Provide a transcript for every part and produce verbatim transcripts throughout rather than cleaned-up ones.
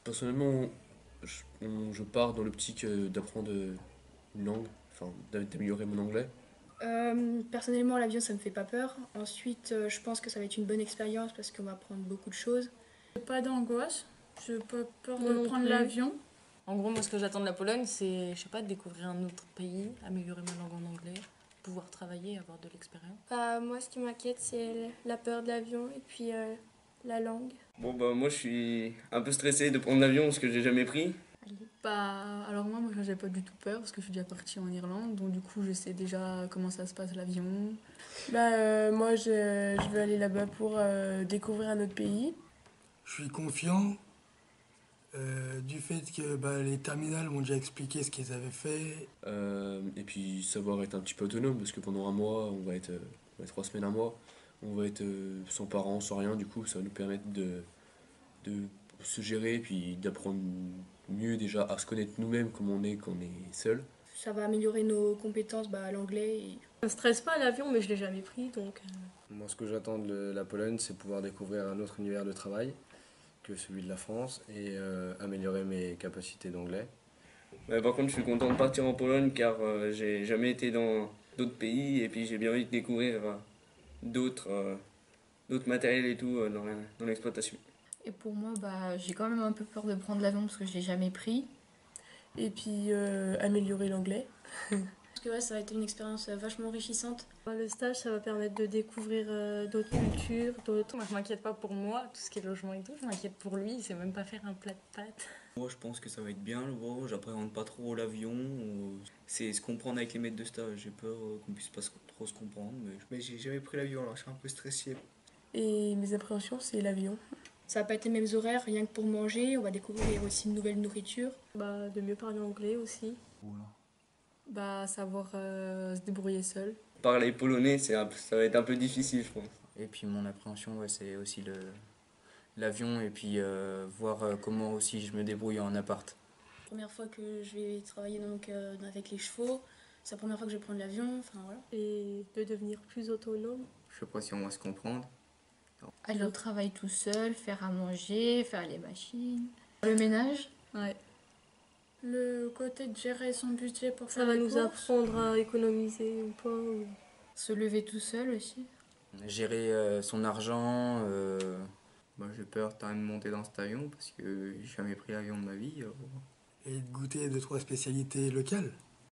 Personnellement, je, on- je pars dans l'optique euh, d'apprendre euh, une langue, enfin d'a- d'améliorer mon anglais. Euh, personnellement, l'avion, ça me fait pas peur. Ensuite, euh, je pense que ça va être une bonne expérience parce qu'on va apprendre beaucoup de choses. Pas d'angoisse, j'ai pas peur Moi de non prendre plus. l'avion. En gros, moi, ce que j'attends de la Pologne, c'est, je sais pas, de découvrir un autre pays, améliorer ma langue en anglais, pouvoir travailler, avoir de l'expérience. Bah, moi, ce qui m'inquiète, c'est la peur de l'avion et puis euh, la langue. Bon bah moi je suis un peu stressé de prendre l'avion parce que j'ai jamais pris. Bah, alors moi, moi j'ai pas du tout peur parce que je suis déjà partie en Irlande, donc du coup je sais déjà comment ça se passe l'avion. Bah, euh, moi, je, je veux aller là-bas pour euh, découvrir un autre pays. Je suis confiant euh, du fait que bah, les terminales m'ont déjà expliqué ce qu'ils avaient fait. Euh, et puis savoir être un petit peu autonome parce que pendant un mois, on va être, euh, on va être trois semaines, un mois, on va être euh, sans parents, sans rien. Du coup, ça va nous permettre de, de se gérer et puis d'apprendre mieux déjà à se connaître nous-mêmes comme on est quand on est seul. Ça va améliorer nos compétences bah, à l'anglais. Et... Je ne stresse pas à l'avion, mais je l'ai jamais pris, donc... euh, Moi, ce que j'attends de la Pologne, c'est pouvoir découvrir un autre univers de travail que celui de la France et euh, améliorer mes capacités d'anglais. Ouais, par contre je suis content de partir en Pologne car euh, j'ai jamais été dans d'autres pays et puis j'ai bien envie de découvrir euh, d'autres euh, d'autres matériels et tout euh, dans la- dans l'exploitation. Et pour moi, bah, j'ai quand même un peu peur de prendre l'avion parce que je l'ai jamais pris. Et puis euh, améliorer l'anglais. Parce que ouais, ça va être une expérience euh, vachement enrichissante. Le stage, ça va permettre de découvrir euh, d'autres cultures, d'autres... Moi, je m'inquiète pas pour moi, tout ce qui est logement et tout, je m'inquiète pour lui, il sait même pas faire un plat de pâtes. Moi, je pense que ça va être bien, le gros. J'appréhende pas trop l'avion. ou- C'est se comprendre avec les maîtres de stage. J'ai peur euh, qu'on puisse pas se- trop se comprendre. Mais... Mais j'ai jamais pris l'avion, alors je suis un peu stressé. Et mes appréhensions, c'est l'avion. Ça va pas être les mêmes horaires, rien que pour manger. On va découvrir aussi une nouvelle nourriture. Bah, de mieux parler anglais aussi. Bah, savoir euh, se débrouiller seul. Parler polonais c'est un- ça va être un peu difficile je pense. Et puis mon appréhension, ouais, c'est aussi le l'avion et puis euh, voir euh, comment aussi je me débrouille en appart. Première fois que je vais travailler donc, euh, avec les chevaux. C'est la première fois que je vais prendre l'avion. Enfin, voilà. Et de devenir plus autonome. Je sais pas si on va se comprendre. Aller au travail tout seul, faire à manger, faire les machines, le ménage. Ouais. Le côté de gérer son budget pour Ça faire va les nous courses. apprendre à économiser ou pas. ou- Se lever tout seul aussi. Gérer euh, son argent. euh, bah, j'ai peur quand même de monter dans cet avion parce que j'ai jamais pris l'avion de ma vie. alors. Et de goûter deux, trois spécialités locales.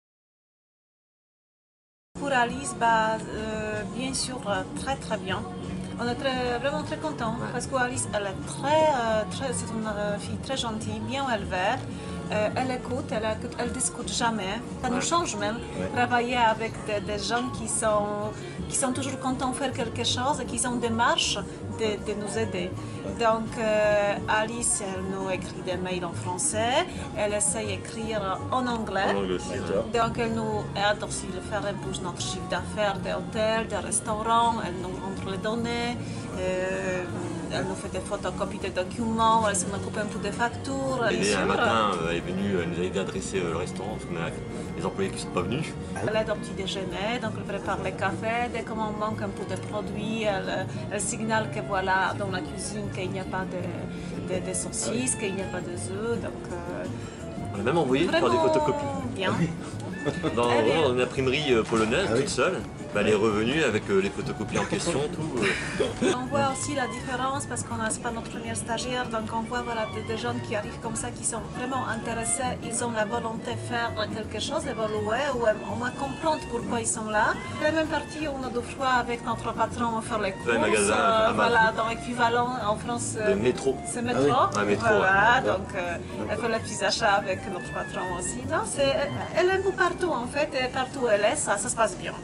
Pour Alice, bah, euh, bien sûr, euh, très très bien. On est très- vraiment très contents parce qu'Alice, elle est très, euh, très, c'est une euh, fille très gentille, bien élevée. Euh, elle écoute, elle écoute, elle discute jamais. Ça nous change même, travailler avec des, des gens qui sont, qui sont toujours contents de faire quelque chose et qui ont des marches de, de nous aider. Donc euh, Alice, elle nous écrit des mails en français, elle essaie d'écrire en anglais. En anglais aussi, ouais. Donc elle nous aide aussi à faire un peu notre chiffre d'affaires des hôtels, des restaurants, elle nous rentre les données, euh, elle nous fait des photocopies des documents, elle s'en occupe un peu des factures. Elle est bien née un sûr. matin, euh, elle est venue, elle nous a aidé à dresser euh, le restaurant parce qu'on a les employés qui sont pas venus. Elle aide au petit déjeuner, donc elle prépare les cafés. Dès qu'on manque un peu de produits, elle, elle signale que voilà, dans la cuisine, qu'il n'y a pas de, de, de saucisses, qu'il n'y a pas d'œufs. Donc, euh, On a même envoyé faire des vraiment photocopies. bien. Dans, Eh bien. dans une imprimerie euh, polonaise, toute seule. Bah, elle est revenue avec euh, les photocopies en question, tout. euh. On voit aussi la différence parce qu'on n'est pas notre première stagiaire, donc on voit voilà, des, des gens qui arrivent comme ça, qui sont vraiment intéressés, ils ont la volonté de faire quelque chose, d'évoluer ou au moins comprendre pourquoi ils sont là. La même partie, on a deux fois avec notre patron faire les courses, Ouais, magasin à Amazon. voilà, dans l'équivalent en France. Le métro. C'est métro, Ah oui. Ah, métro, voilà, ouais. donc euh, elle fait les petits achats avec notre patron aussi. Non, c'est, elle est un peu partout en fait, et partout où elle est, ça, ça se passe bien.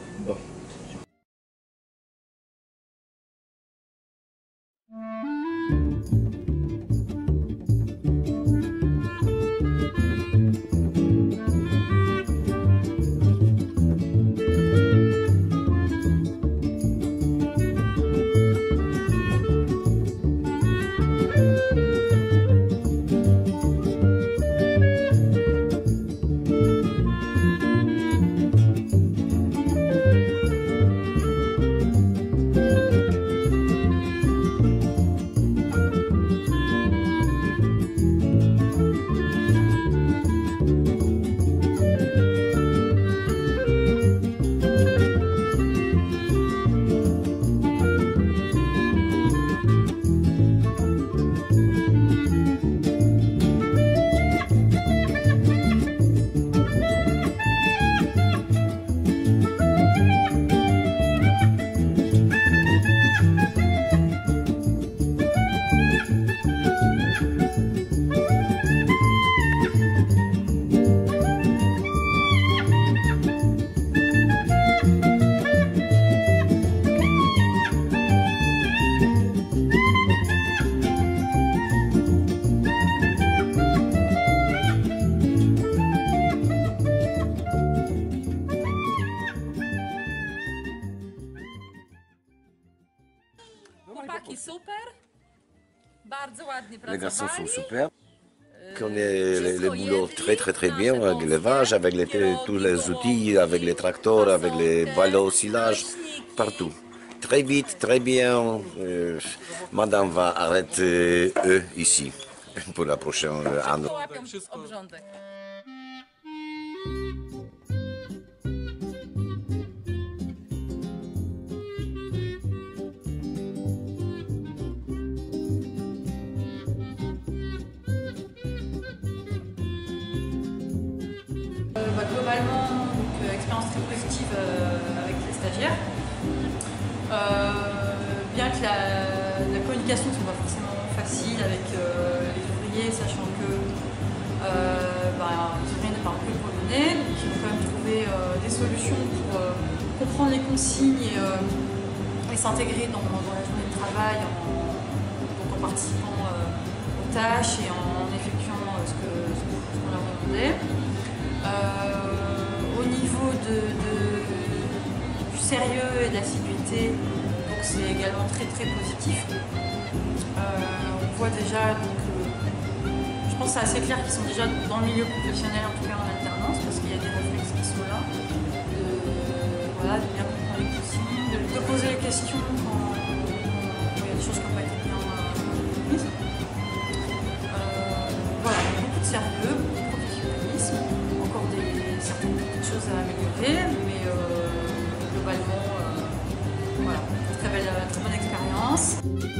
Les garçons sont super. On connaît le, le boulot très très très bien, avec l'élevage, avec les, tous les outils, avec les tracteurs, avec les ballots au silage, partout. Très vite, très bien. Euh, madame va arrêter eux ici pour la prochaine année. Bah, globalement, donc, euh, expérience très positive euh, avec les stagiaires. Euh, bien que la, la communication ne soit pas forcément facile avec euh, les ouvriers, sachant que euh, bah, les ouvriers ne parlent que le polonais, donc ils vont quand même trouver euh, des solutions pour euh, comprendre les consignes et, euh, et s'intégrer dans, dans la journée de travail en, donc en participant euh, aux tâches et en, en effectuant euh, ce que ce qu'on leur demandait. Euh, au niveau de, de, du sérieux et de l'assiduité, donc c'est également très très positif. Euh, on voit déjà, donc, euh, je pense que c'est assez clair qu'ils sont déjà dans le milieu professionnel, en tout cas en alternance, parce qu'il y a des réflexes qui sont là, de, voilà, de bien comprendre les consignes, de, de poser les questions quand, quand il y a des choses qui n'ont pas été bien mises. Euh, voilà, beaucoup de sérieux, beaucoup de professionnalisme. Certaines petites choses à améliorer, mais euh, globalement, euh, voilà, très belle, très bonne expérience.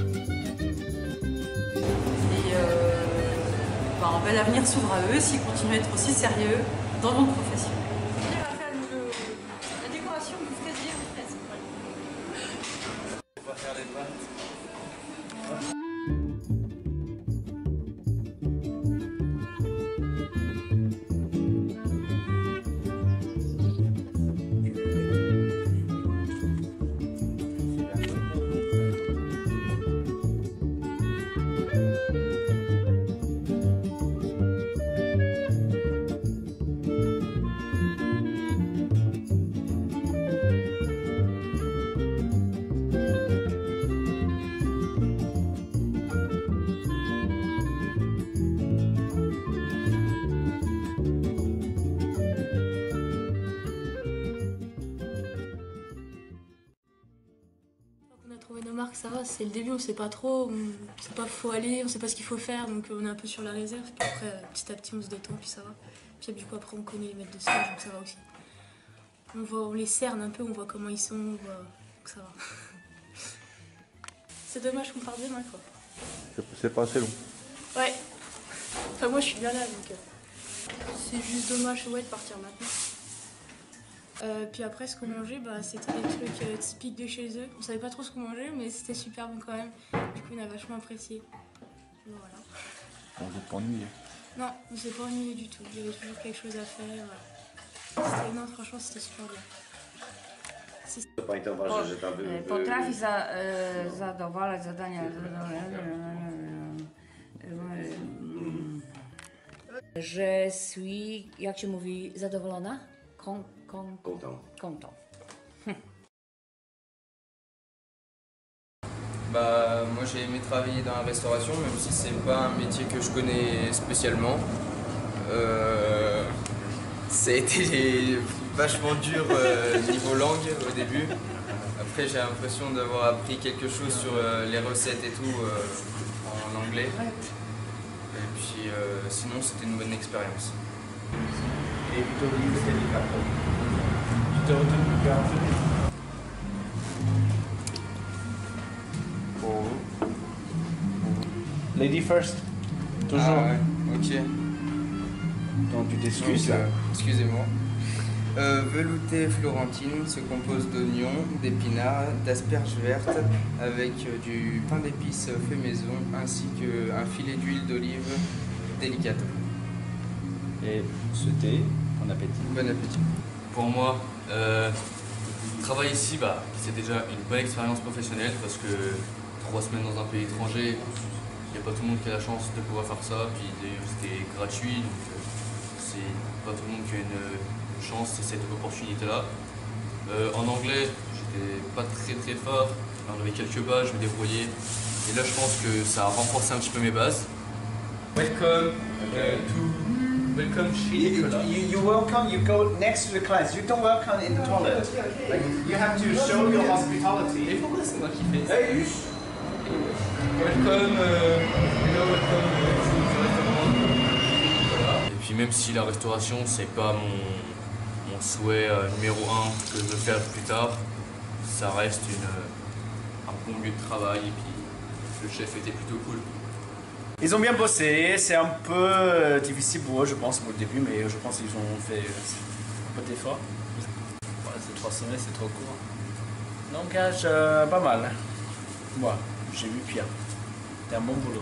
Et euh, bah, un bel avenir s'ouvre à eux s'ils continuent à être aussi sérieux dans le monde professionnel. On va faire le, la décoration du fraisier aux fraises. On va faire les pâtes. Ça va, c'est le début, on sait pas trop, on sait pas où il faut aller, on sait pas ce qu'il faut faire, donc on est un peu sur la réserve, puis après petit à petit on se détend, puis ça va. Puis du coup après on connaît les maîtres de stage, donc ça va aussi. On, voit, on les cerne un peu, on voit comment ils sont, on voit, donc ça va. C'est dommage qu'on parte demain quoi. C'est pas assez long. Ouais, enfin moi je suis bien là, donc euh, c'est juste dommage ouais, de partir maintenant. Euh, puis après, ce qu'on mangeait, bah, c'était des trucs euh, typiques de chez eux. On savait pas trop ce qu'on mangeait, mais c'était super bon quand même. Du coup, on a vachement apprécié. Donc, voilà. On s'est pas ennuyé. Non, on s'est pas ennuyé du tout. Il y avait toujours quelque chose à faire. C'était... Non, franchement, c'était super bien. Potrafi za, zadowalać zadania. Je suis, jak się mówi, zadowolona? Con, con, Content. Content. Bah, moi j'ai aimé travailler dans la restauration, même si c'est pas un métier que je connais spécialement. Euh, ça a été vachement dur euh, niveau langue au début. Après j'ai l'impression d'avoir appris quelque chose sur euh, les recettes et tout euh, en anglais. Et puis euh, sinon c'était une bonne expérience. Lady first. Toujours. Ah ouais, ok. Donc tu t'excuses là. Euh, Excusez-moi. Euh, velouté florentine se compose d'oignons, d'épinards, d'asperges vertes avec euh, du pain d'épices fait maison ainsi qu'un filet d'huile d'olive délicate. Et ce thé, bon appétit. Bon appétit. Pour moi, euh, travailler ici, bah, c'est déjà une bonne expérience professionnelle parce que trois semaines dans un pays étranger, il n'y a pas tout le monde qui a la chance de pouvoir faire ça. Puis c'était gratuit, donc euh, c'est pas tout le monde qui a une, une chance et cette opportunité-là. Euh, en anglais, j'étais pas très très fort, enlever quelques bas, je me débrouillais. Et là, je pense que ça a renforcé un petit peu mes bases. Welcome uh, to welcome chez Nicolas. You, you welcome, you go next to the clients. You don't welcome in the toilet. Like you have to show your hospitality. Et pourquoi c'est moi qui fais ça? Hey, welcome, euh, hello, welcome euh, to the restaurant. Voilà. Et puis même si la restauration c'est pas mon, mon souhait euh, numéro un que je veux faire plus tard, ça reste une, euh, un bon lieu de travail et puis le chef était plutôt cool. Ils ont bien bossé, c'est un peu difficile pour eux je pense au début, mais je pense qu'ils ont fait un peu d'effort. Ouais, ces trois semaines c'est trop court. Donc euh, pas mal. Moi, j'ai vu Pierre. C'était un bon boulot.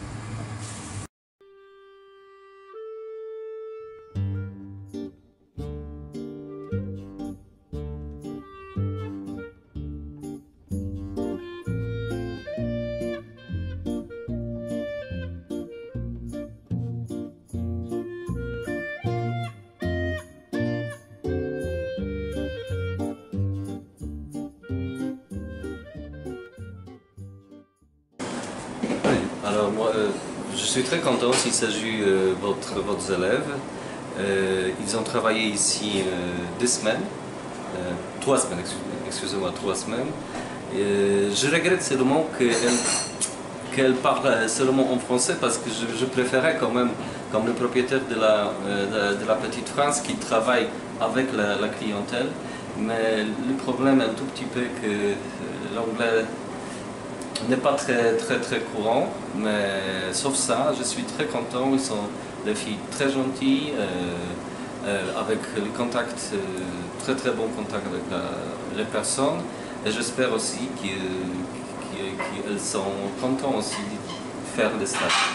Alors moi, euh, je suis très content s'il s'agit de euh, votre, votre élèves. Euh, ils ont travaillé ici euh, deux semaines, euh, trois semaines, excusez-moi, trois semaines. Et je regrette seulement qu'elle qu'elle parle seulement en français parce que je, je préférais quand même, comme le propriétaire de la, euh, de, de la Petite France, qui travaille avec la, la clientèle. Mais le problème est un tout petit peu que euh, l'anglais n'est pas très, très, très courant, mais sauf ça, je suis très content. Ils sont des filles très gentilles, euh, euh, avec le contact, euh, très très bon contact avec la, les personnes. Et j'espère aussi qu'elles qu'elles sont contentes aussi de faire le stage.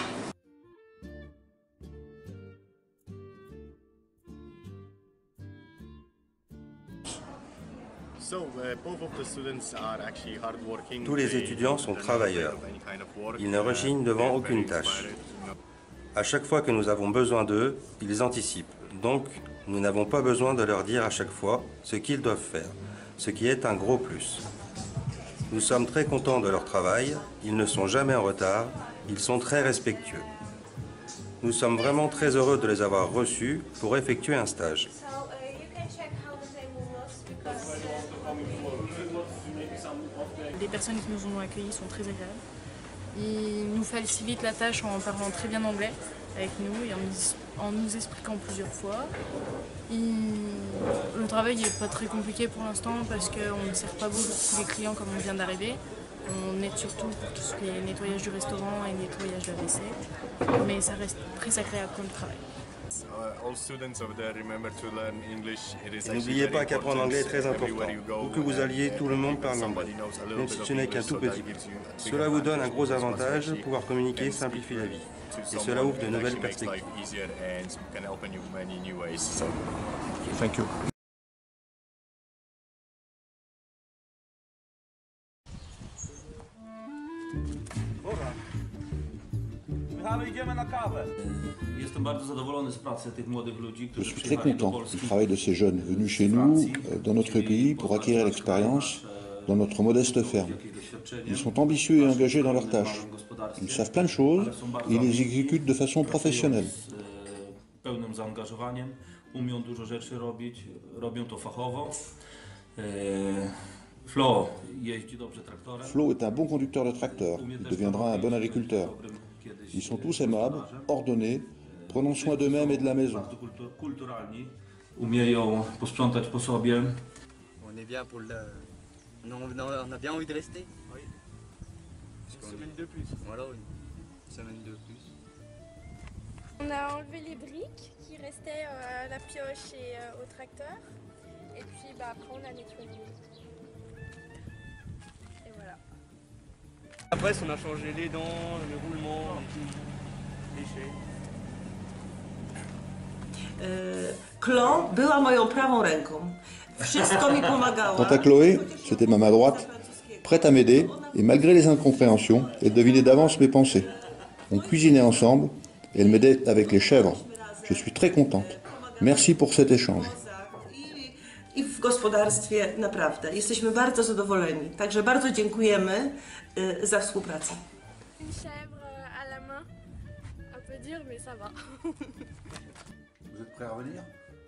Tous les étudiants sont travailleurs. Ils ne rechignent devant aucune tâche. À chaque fois que nous avons besoin d'eux, ils anticipent. Donc, nous n'avons pas besoin de leur dire à chaque fois ce qu'ils doivent faire, ce qui est un gros plus. Nous sommes très contents de leur travail, ils ne sont jamais en retard, ils sont très respectueux. Nous sommes vraiment très heureux de les avoir reçus pour effectuer un stage. Les personnes qui nous ont accueillis sont très agréables. Ils nous facilitent la tâche en parlant très bien anglais avec nous et en nous, en nous expliquant plusieurs fois. Ils... Le travail n'est pas très compliqué pour l'instant parce qu'on ne sert pas beaucoup les clients comme on vient d'arriver. On aide surtout pour tout ce qui est nettoyage du restaurant et nettoyage de la W C. Mais ça reste très agréable comme travail. N'oubliez pas qu'apprendre l'anglais est très important. Où que vous alliez, tout le monde parle anglais, même si ce n'est qu'un tout petit peu. Cela vous donne un gros avantage, pouvoir communiquer simplifie la vie. Et cela ouvre de nouvelles perspectives. Thank you. Je suis très content du travail de ces jeunes venus chez nous, dans notre pays, pour acquérir l'expérience dans notre modeste ferme. Ils sont ambitieux et engagés dans leurs tâches. Ils savent plein de choses et ils les exécutent de façon professionnelle. Flo est un bon conducteur de tracteur. Il deviendra un bon agriculteur. Ils sont tous aimables, ordonnés, prenant soin d'eux-mêmes et de la maison. On est bien pour le... On a bien envie de rester. Oui. Une semaine de plus. Voilà, oui. Une semaine de plus. On a enlevé les briques qui restaient à la pioche et au tracteur. Et puis bah, après on a nettoyé. Et voilà. Après on a changé les dents, le roulement, les déchets. Klo była moją prawą ręką. Wszystko mi pomagała. Quant à Chloé, c'était ma main droite, prête à m'aider, et malgré les incompréhensions, elle devinait d'avance mes pensées. On cuisinait ensemble, et elle m'aidait avec les chèvres. Je suis très contente. Merci pour cet échange. i w gospodarstwie naprawdę. Jesteśmy bardzo zadowoleni, także bardzo dziękujemy y, za współpracę. Une chèvre à la main, un peu dur mais ça va. Vous êtes prêts à revenir?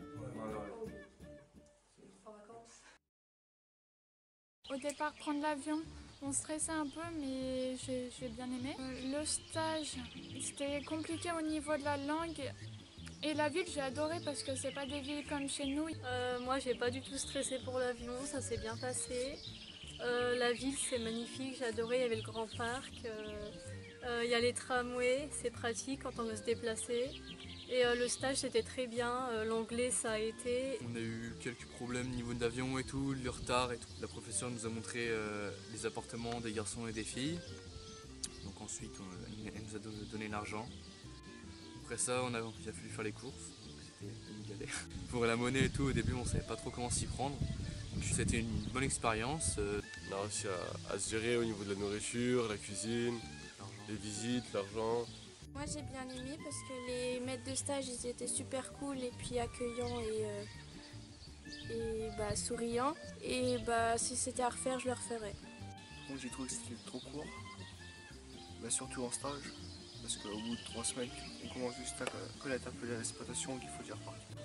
Au départ, prendre l'avion, on stressait un peu, mais j'ai j'ai bien aimé. Euh, Le stage, c'était compliqué au niveau de la langue. Et la ville, j'ai adoré parce que c'est pas des villes comme chez nous. Euh, moi, j'ai pas du tout stressé pour l'avion, ça s'est bien passé. Euh, la ville, c'est magnifique, j'ai adoré, il y avait le grand parc. Euh, euh, il y a les tramways, c'est pratique quand on veut se déplacer. Et euh, le stage, c'était très bien, euh, l'anglais, ça a été. On a eu quelques problèmes au niveau de l'avion et tout, le retard et tout. La professeure nous a montré euh, les appartements des garçons et des filles. Donc ensuite, on, elle nous a donné l'argent. Après ça, on a, il a fallu faire les courses, c'était une galère. Pour la monnaie et tout, au début, on ne savait pas trop comment s'y prendre. C'était une bonne expérience. On a réussi à, à se gérer au niveau de la nourriture, la cuisine, les visites, l'argent. Moi j'ai bien aimé parce que les maîtres de stage ils étaient super cool et puis accueillants et, euh, et bah, souriants. Et bah, si c'était à refaire, je le referais. Moi j'ai trouvé que c'était trop court, bah, surtout en stage. Parce qu'au bout de trois semaines, on commence juste à connaître un peu l'exploitation qu'il faut dire repartir.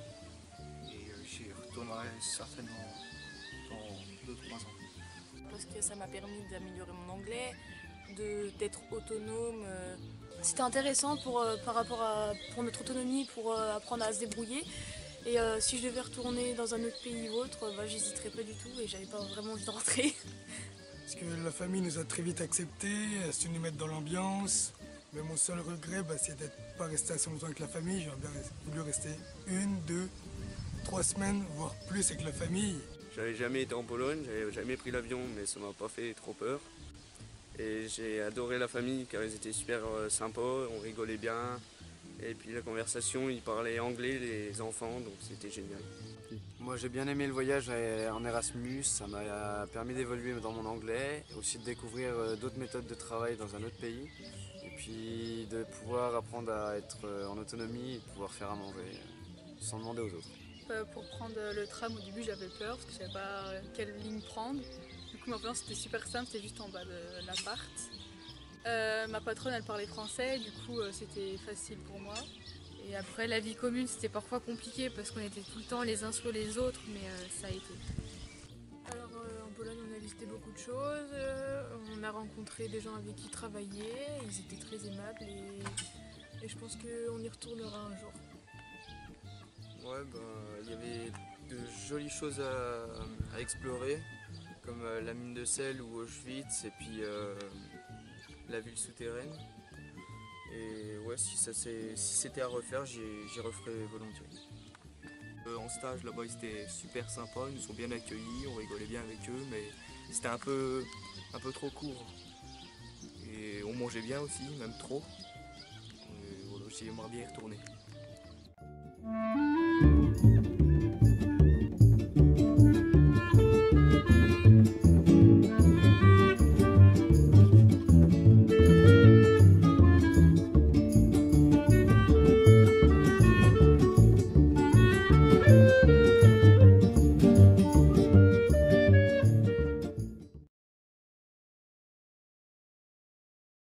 Et euh, j'y retournerai certainement dans deux trois ans. Parce que ça m'a permis d'améliorer mon anglais, d'être autonome. C'était intéressant pour, euh, par rapport à pour notre autonomie, pour euh, apprendre à se débrouiller. Et euh, si je devais retourner dans un autre pays ou autre, bah, j'hésiterais pas du tout et j'avais pas vraiment envie de rentrer. Parce que la famille nous a très vite acceptés, elle su nous mettre dans l'ambiance. Mais mon seul regret, bah, c'est d'être pas resté assez longtemps avec la famille. J'aurais bien voulu rester une, deux, trois semaines, voire plus avec la famille. J'avais jamais été en Pologne, j'avais jamais pris l'avion, mais ça m'a pas fait trop peur. Et j'ai adoré la famille car ils étaient super sympas, on rigolait bien. Et puis la conversation, ils parlaient anglais, les enfants, donc c'était génial. Moi j'ai bien aimé le voyage en Erasmus, ça m'a permis d'évoluer dans mon anglais, et aussi de découvrir d'autres méthodes de travail dans un autre pays. Et puis de pouvoir apprendre à être en autonomie et de pouvoir faire à manger sans demander aux autres. Pour prendre le tram, au début j'avais peur parce que je ne savais pas quelle ligne prendre. Du coup ma première c'était super simple, c'était juste en bas de l'appart. Euh, ma patronne elle parlait français, du coup euh, c'était facile pour moi. Et après la vie commune c'était parfois compliqué parce qu'on était tout le temps les uns sur les autres, mais euh, ça a été. Alors euh, en Pologne on a visité beaucoup de choses, euh, on a rencontré des gens avec qui travailler, ils étaient très aimables et, et je pense qu'on y retournera un jour. Ouais, ben, il y avait de jolies choses à, à explorer, comme euh, la mine de sel ou Auschwitz et puis euh, la ville souterraine. Et ouais, si, ça, si c'était à refaire, j'y referais volontiers. Euh, en stage là-bas, ils étaient super sympas, ils nous ont bien accueillis, on rigolait bien avec eux, mais c'était un peu, un peu trop court. Et on mangeait bien aussi, même trop. Et voilà, j'aimerais bien y retourner.